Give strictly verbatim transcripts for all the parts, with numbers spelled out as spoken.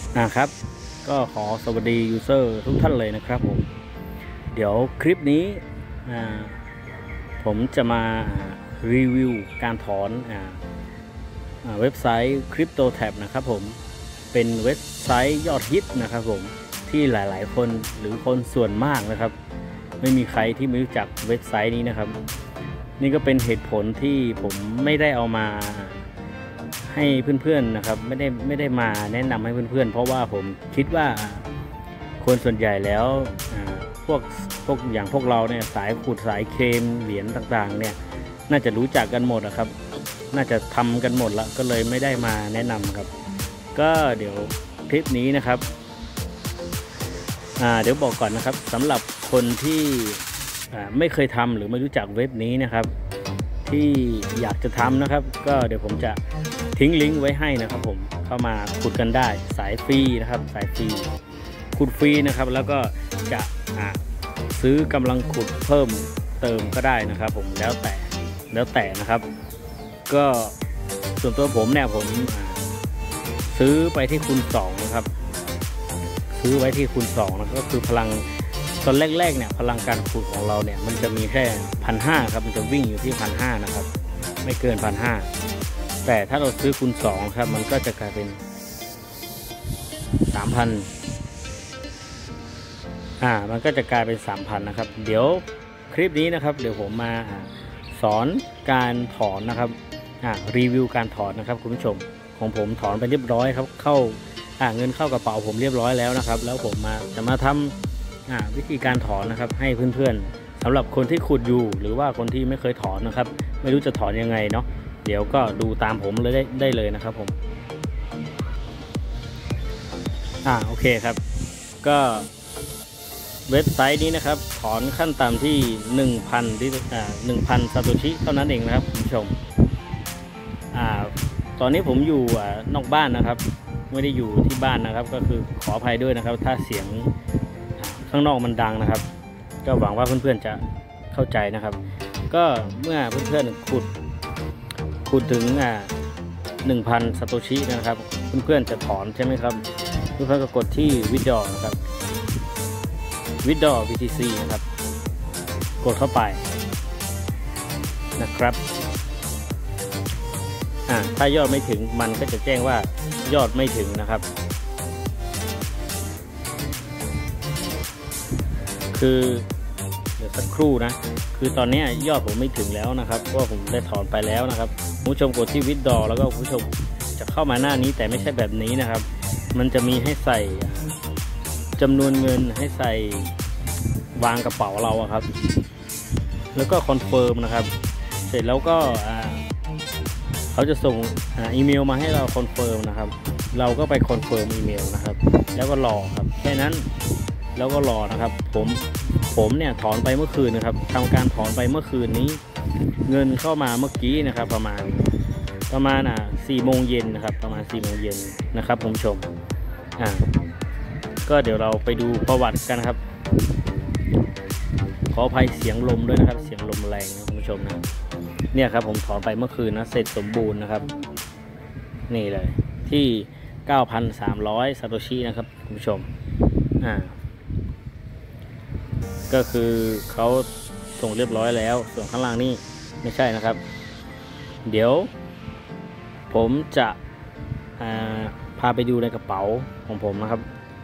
อ่าครับก็ขอสวัสดียูเซอร์ทุกท่านเลยนะครับผมเดี๋ยวคลิปนี้อ่าผมจะมารีวิวการถอนอ่าเว็บไซต์ CryptoTab นะครับผมเป็นเว็บไซต์ยอดฮิตนะครับผมที่หลายๆคนหรือคนส่วนมากนะครับไม่มีใครที่ไม่รู้จักเว็บไซต์นี้นะครับนี่ก็เป็นเหตุผลที่ผมไม่ได้เอามาให้เพื่อนๆนะครับไม่ได้ไม่ได้มาแนะนำให้เพื่อนๆเพราะว่าผมคิดว่าคนส่วนใหญ่แล้วพวกพวกอย่างพวกเราเนี่ยสายขุดสายเคลมเหรียญต่างๆเนี่ยน่าจะรู้จักกันหมดนะครับน่าจะทำกันหมดแล้วก็เลยไม่ได้มาแนะนำครับก็เดี๋ยวคลิปนี้นะครับเดี๋ยวบอกก่อนนะครับสำหรับคนที่ไม่เคยทำหรือไม่รู้จักเว็บนี้นะครับที่อยากจะทำนะครับก็เดี๋ยวผมจะทิ้งลิงก์ไว้ให้นะครับผมเข้ามาขุดกันได้สายฟรีนะครับสายฟรีขุดฟรีนะครับแล้วก็จะซื้อกำลังขุดเพิ่มเติมก็ได้นะครับผมแล้วแต่แล้วแต่นะครับก็ส่วนตัวผมเนี่ยผมซื้อไปที่คูณสองนะครับซื้อไว้ที่คูณสองนะก็คือพลังตอนแรกๆเนี่ยพลังการขุดของเราเนี่ยมันจะมีแค่พันห้าครับมันจะวิ่งอยู่ที่พันห้านะครับไม่เกินพันห้าแต่ถ้าเราซื้อคูณสองครับมันก็จะกลายเป็นสามพันอ่ามันก็จะกลายเป็นสามพันนะครับเดี๋ยวคลิปนี้นะครับเดี๋ยวผมมาสอนการถอนนะครับอ่ารีวิวการถอนนะครับคุณผู้ชมของผมถอนไปเรียบร้อยครับเข้าอ่าเงินเข้ากระเป๋าผมเรียบร้อยแล้วนะครับแล้วผมมาจะมาทำอ่าวิธีการถอนนะครับให้เพื่อนๆสำหรับคนที่ขุดอยู่หรือว่าคนที่ไม่เคยถอนนะครับไม่รู้จะถอนยังไงเนาะเดี๋ยวก็ดูตามผมเลยได้ได้เลยนะครับผมอ่าโอเคครับก็เว็บไซต์นี้นะครับถอนขั้นต่ำที่ หนึ่งพัน อ่า หนึ่งพัน ซาโตชิเท่านั้นเองนะครับคุณผู้ชมอ่าตอนนี้ผมอยู่นอกบ้านนะครับไม่ได้อยู่ที่บ้านนะครับก็คือขออภัยด้วยนะครับถ้าเสียงข้างนอกมันดังนะครับก็หวังว่าเพื่อนๆจะเข้าใจนะครับก็เมื่อเพื่อนๆขุดขุดถึงอ่า หนึ่งพัน ซาโตชินะครับเพื่อนๆจะถอนใช่ไหมครับเพื่อนๆก็กดที่ Withdraw นะครับ Withdraw บี ที ซี นะครับกดเข้าไปนะครับอ่าถ้ายอดไม่ถึงมันก็จะแจ้งว่ายอดไม่ถึงนะครับคือเดี๋ยวสักครู่นะคือตอนนี้ยอดผมไม่ถึงแล้วนะครับเพราะผมได้ถอนไปแล้วนะครับผู้ชมกดที่ Withdraw แล้วก็ผู้ชมจะเข้ามาหน้านี้แต่ไม่ใช่แบบนี้นะครับมันจะมีให้ใส่จำนวนเงินให้ใส่วางกระเป๋าเราครับแล้วก็คอนเฟิร์มนะครับเสร็จแล้วก็เขาจะส่งอีเมลมาให้เราคอนเฟิร์มนะครับเราก็ไปคอนเฟิร์มอีเมลนะครับแล้วก็รอครับแค่นั้นแล้วก็รอนะครับผมผมเนี่ยถอนไปเมื่อคืนนะครับทำการถอนไปเมื่อคืนนี้เงินเข้ามาเมื่อกี้นะครับประมาณประมาณอ่ะสี่โมงเย็นนะครับประมาณสี่โมงเย็นนะครับผมชมอ่าก็เดี๋ยวเราไปดูประวัติกันครับขออภัยเสียงลมด้วยนะครับเสียงลมแรงนะคุณผู้ชมนะเนี่ยครับผมถอนไปเมื่อคืนนะเสร็จสมบูรณ์นะครับนี่เลยที่ เก้าพันสามร้อย ซาโตชินะครับคุณผู้ชมอ่าก็คือเขาส่งเรียบร้อยแล้วส่วนข้างล่างนี่ไม่ใช่นะครับเดี๋ยวผมจะพาไปดูในกระเป๋าของผมนะครับ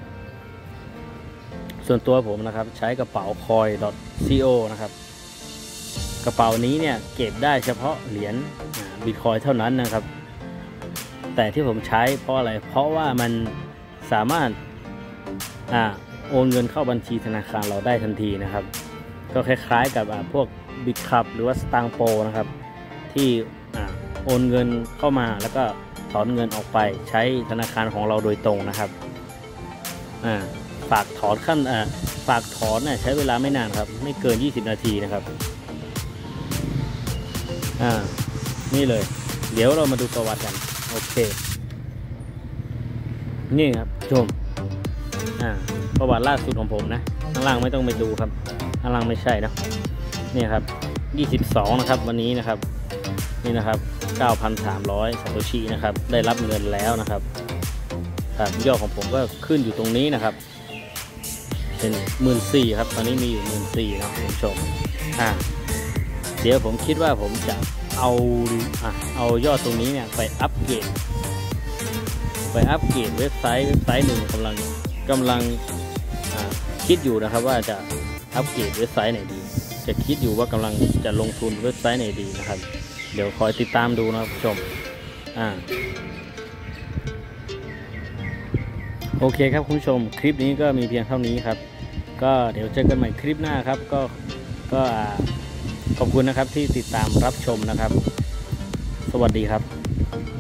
ส่วนตัวผมนะครับใช้กระเป๋า คอย ดอท ซี โอ นะครับกระเป๋านี้เนี่ยเก็บได้เฉพาะเหรียญบิตคอยเท่านั้นนะครับแต่ที่ผมใช้เพราะอะไรเพราะว่ามันสามารถอ่าโอนเงินเข้าบัญชีธนาคารเราได้ทันทีนะครับก็คล้ายๆกับพวกบิตคับหรือว่าสตางค์โปรนะครับที่โอนเงินเข้ามาแล้วก็ถอนเงินออกไปใช้ธนาคารของเราโดยตรงนะครับฝากถอนขั้นฝากถอนเนี่ยใช้เวลาไม่นานครับไม่เกินยี่สิบนาทีนะครับอ่านี่เลยเดี๋ยวเรามาดูประวัติกันโอเคนี่ครับชมอ่าประวัติล่าสุดของผมนะข้างล่างไม่ต้องไปดูครับข้างล่างไม่ใช่นะนี่ครับยี่สิบสองนะครับวันนี้นะครับนี่นะครับ เก้าพันสามร้อย ซาโตชินะครับได้รับเงินแล้วนะครับครับยอดของผมก็ขึ้นอยู่ตรงนี้นะครับเป็นหมื่นสี่ครับตอนนี้มีอยู่หมื่นสี่นะคุณผู้ชมอ่าเดี๋ยวผมคิดว่าผมจะเอาอ่ะเอายอดตรงนี้เนี่ยไปอัปเกรดไปอัปเกรดเว็บไซต์เว็บไซต์หนึ่งกำลังกำลังคิดอยู่นะครับว่าจะอัปเกรดเว็บไซต์ไหนดีจะคิดอยู่ว่ากำลังจะลงทุนเว็บไซต์ไหนดีนะครับเดี๋ยวคอยติดตามดูนะครับผู้ชมอ่าโอเคครับคุณผู้ชมคลิปนี้ก็มีเพียงเท่านี้ครับก็เดี๋ยวเจอกันใหม่คลิปหน้าครับก็ก็ขอบคุณนะครับที่ติดตามรับชมนะครับสวัสดีครับ